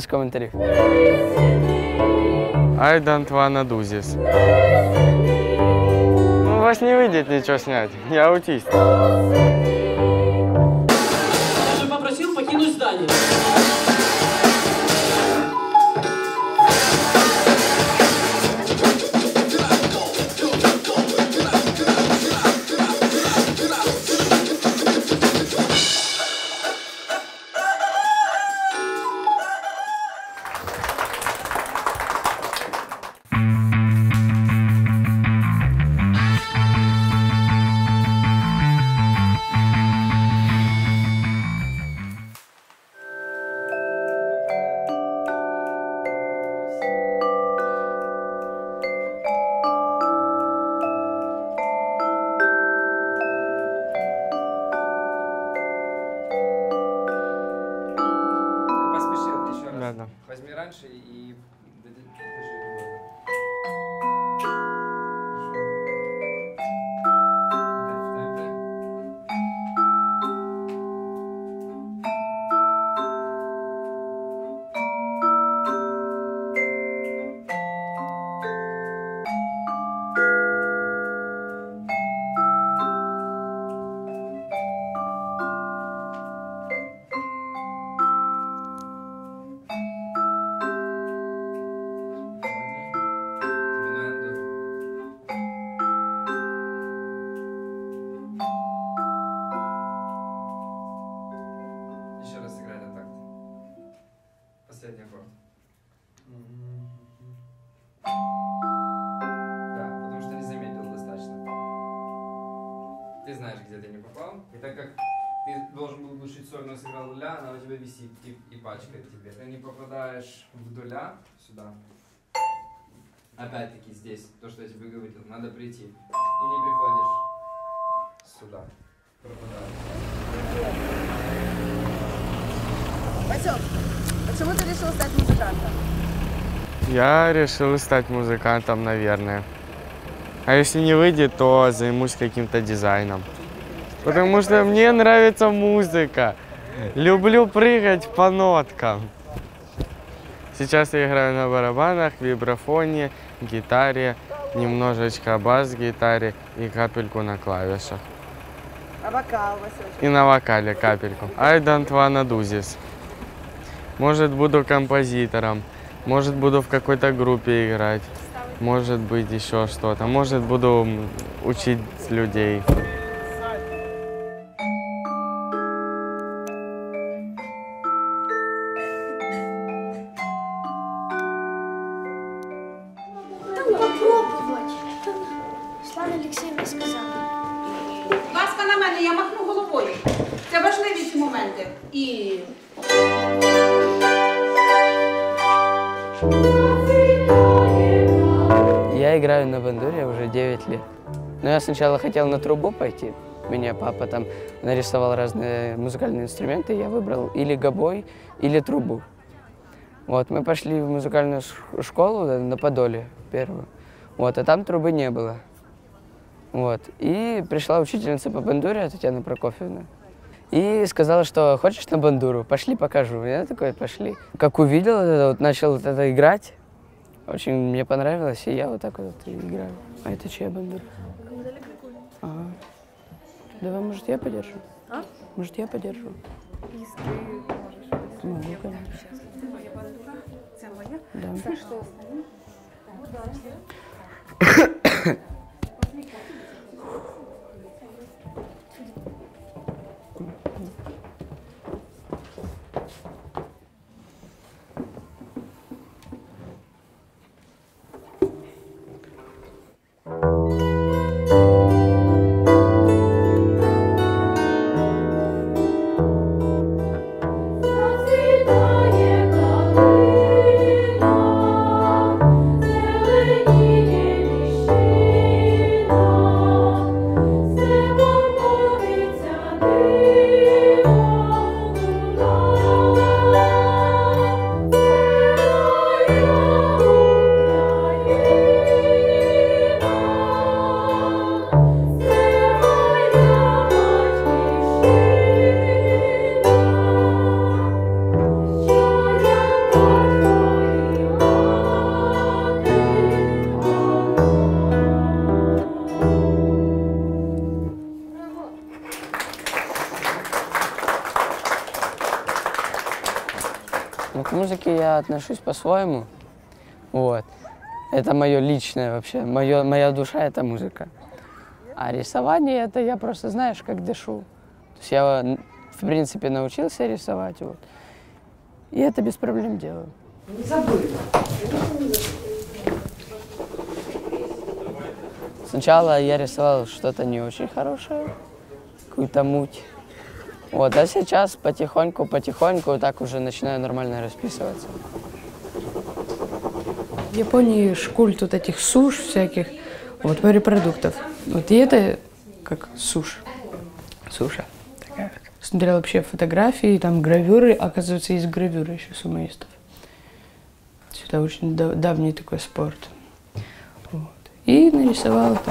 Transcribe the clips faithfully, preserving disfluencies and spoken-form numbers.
без коментарів. I don't wanna do this. Ну, у вас не выйдет ничего снять. Я аутист. Я же попросил покинуть здание. Возьми раньше и последний аккорд. Да, потому что не заметил достаточно. Ты знаешь, где ты не попал. И так как ты должен был глушить соль, но сыграл ля, она у тебя висит и, и пачкает тебе. Ты не попадаешь в до ля сюда. Опять-таки здесь, то, что я тебе говорил, надо прийти. И не приходишь сюда. Пропадаешь. Васек, почему ты решил стать музыкантом? Я решил стать музыкантом, наверное. А если не выйдет, то займусь каким-то дизайном. Потому что мне нравится музыка. Люблю прыгать по ноткам. Сейчас я играю на барабанах, вибрафоне, гитаре, немножечко бас-гитаре и капельку на клавишах. А вокал, Васек? И на вокале капельку. I don't wanna do this. Может, буду композитором, может, буду в какой-то группе играть, может быть, еще что-то, может, буду учить людей. Попробовать. Слава Алексеевна сказала. Ласка на мене, я махну головою. Це важливі ці моменти. І... Я играю на бандуре уже девять лет. Но я сначала хотел на трубу пойти. Меня папа там нарисовал разные музыкальные инструменты. Я выбрал или гобой, или трубу. Вот, мы пошли в музыкальную школу на Подоле первую. Вот, а там трубы не было. Вот, и пришла учительница по бандуре, Татьяна Прокофьевна. И сказала, что хочешь на бандуру? Пошли, покажу. Я такой, пошли. Как увидел это, вот, начал вот это играть. Очень мне понравилось, и я вот так вот играю. А это чья бандура? Ага. Давай, может, я подержу? А? Может, я подержу? Если ты можешь. Могу, конечно. Твоя бандура? Это моя? Да. За что? Зеленіє ліси. я отношусь по-своему. Вот. Это мое личное вообще, моё, моя душа – это музыка. А рисование – это я просто, знаешь, как дышу. То есть я, в принципе, научился рисовать, вот. И это без проблем делаю. Не забыл. Сначала я рисовал что-то не очень хорошее, какую-то муть. Вот, а сейчас потихоньку, потихоньку так уже начинаю нормально расписываться. В Японии ж культ вот этих суш всяких, вот морепродуктов. Вот и это как суш. Суша. Такая вот. Смотрела вообще фотографии, там гравюры, оказывается, есть гравюры еще сумоистов. Это очень дав давний такой спорт. Вот. И нарисовала там.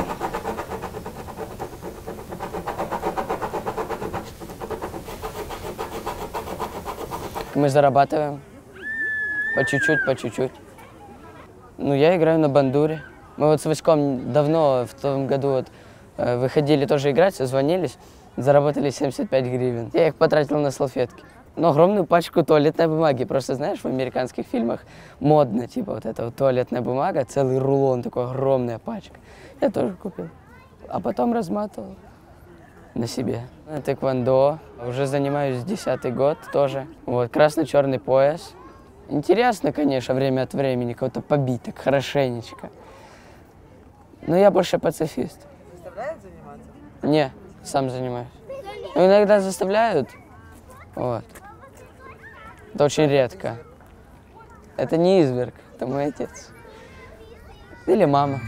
Мы зарабатываем по чуть-чуть, по чуть-чуть. Ну, я играю на бандуре. Мы вот с Васьком давно, в том году, вот, выходили тоже играть, созвонились, заработали семьдесят пять гривен. Я их потратил на салфетки. Ну, огромную пачку туалетной бумаги. Просто, знаешь, в американских фильмах модно, типа, вот эта вот туалетная бумага, целый рулон, такой огромная пачка. Я тоже купил. А потом разматывал на себе. Тэквондо. Уже занимаюсь десятый год тоже. Вот, красно-черный пояс. Интересно, конечно, время от времени кого-то побить так хорошенечко. Но я больше пацифист. Заставляют заниматься? Не, сам занимаюсь. Ну, иногда заставляют. Вот. Это очень редко. Это не изверг, это мой отец. Или мама.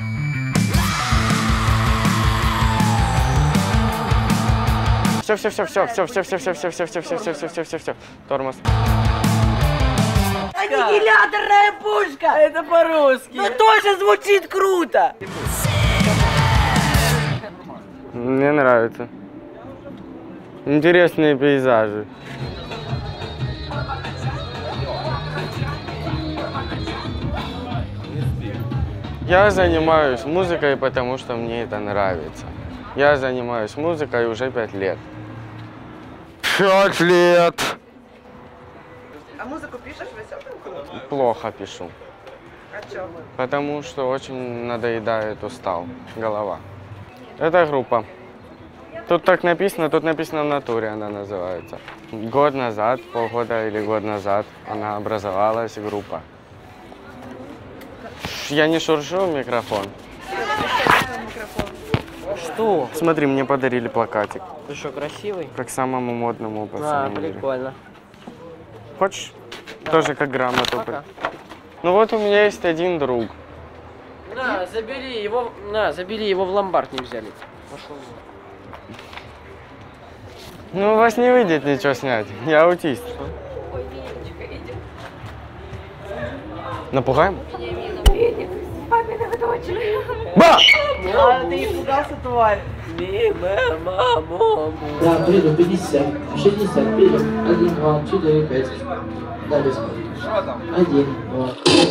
Все, все, все, все, все, все, все, все, все, все, все, все, все, все, все, все, все. Тормоз. Аннигиляторная пушка! Это по-русски. Ну тоже звучит круто! Мне нравится. Интересные пейзажи. Я занимаюсь музыкой, потому что мне это нравится. Я занимаюсь музыкой уже пять лет. Пять лет! А музыку пишешь, Васек? Плохо пишу. А чё? Потому что очень надоедает, устал голова. Это группа. Тут так написано, тут написано в натуре она называется. Год назад, полгода или год назад она образовалась группа. Я не шуршу в микрофон. Что? Смотри, мне подарили плакатик. Ты что, красивый? Как самому модному по А, всему миру. прикольно. Хочешь? Тоже как грамоту. Пока. Ну вот у меня есть один друг. На, забери его, на, забери его в ломбард не взяли. Пошел. Ну у вас не выйдет ничего снять. Я аутист. Напугаем? Ба! А, ты испугался, тварь. Мимо, маму. Да, приду, пятьдесят, шестьдесят, приду. Один, два, четыре, пять. Да, без Один, два.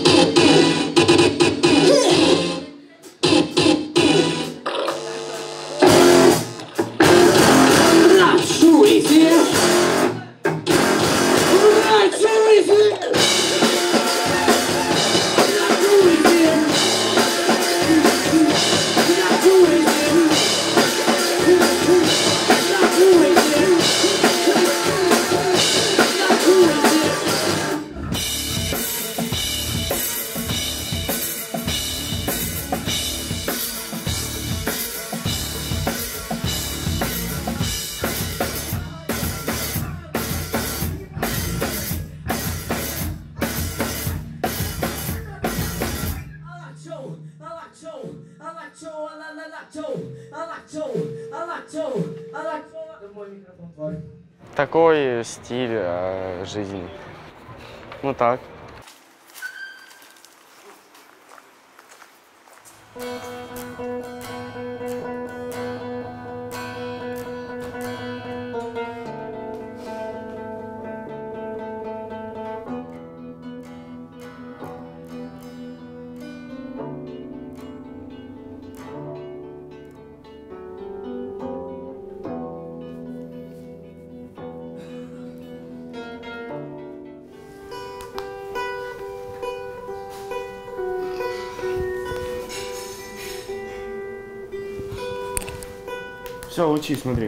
Такой стиль э, жизни. Ну так. Все, учи, смотри.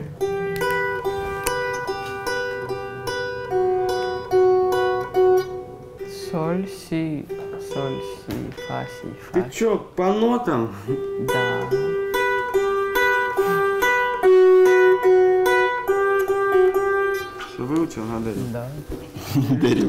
Соль, си, соль, си, фа, си, фа. Ты чё, по нотам? Да. Что выучил, надо? Да. Дарю.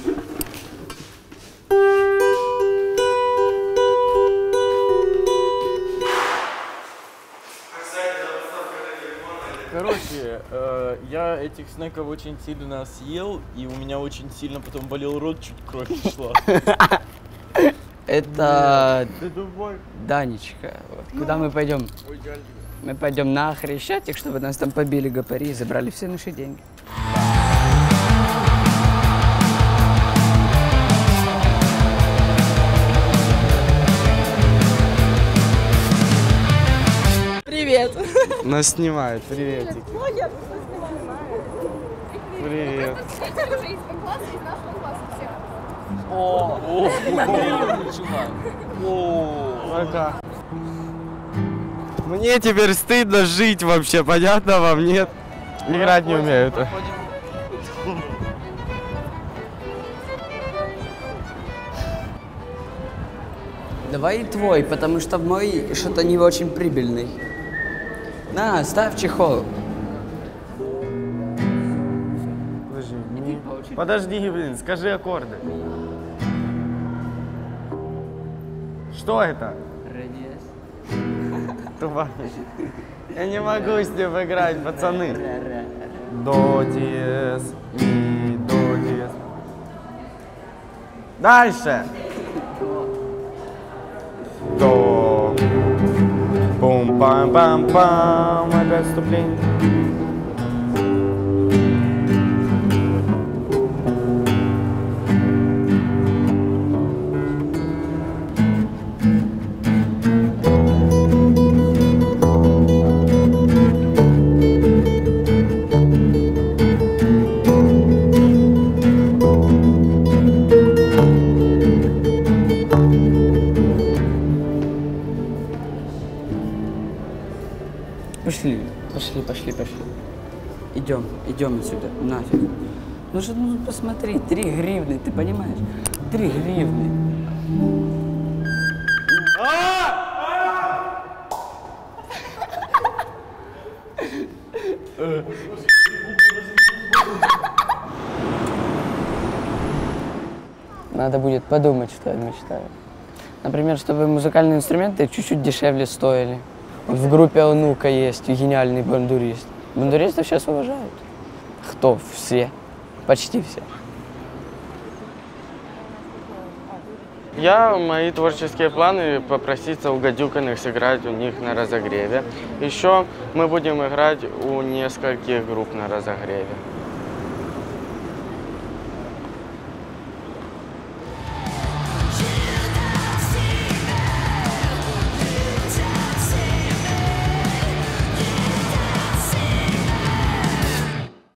Короче, э, я этих снеков очень сильно съел, и у меня очень сильно потом болел рот, чуть кровь шла. Это Ты тупой. Данечка. Вот. Куда мы пойдем? Мы пойдем на Хрещатик, чтобы нас там побили гопари и забрали все наши деньги. Привет. Нас снимают, приветики. Привет. О, о, о, Пока. Мне теперь стыдно жить вообще, понятно вам, нет? Играть не умею. Давай твой, потому что мой что-то не очень прибыльный. На, ставь чехол. Подожди, не- Подожди, блин, скажи аккорды. Что это? Тупо. Я не могу с ним играть, пацаны. До, диез, ми, до, диез. Дальше. До. Пум-пам-пам-пам. Опять вступление. Пошли, пошли, пошли, пошли. Идем, идем отсюда, нафиг. Ну что, ну посмотри, три гривны, ты понимаешь? Три гривны. Надо будет подумать, что я мечтаю. Например, чтобы музыкальные инструменты чуть-чуть дешевле стоили. Вот в группе «Онука» есть гениальный бандурист. Бандуристов сейчас уважают. Кто? Все. Почти все. Я, мои творческие планы, попроситься у Гадюкиных сыграть у них на разогреве. Еще мы будем играть у нескольких групп на разогреве.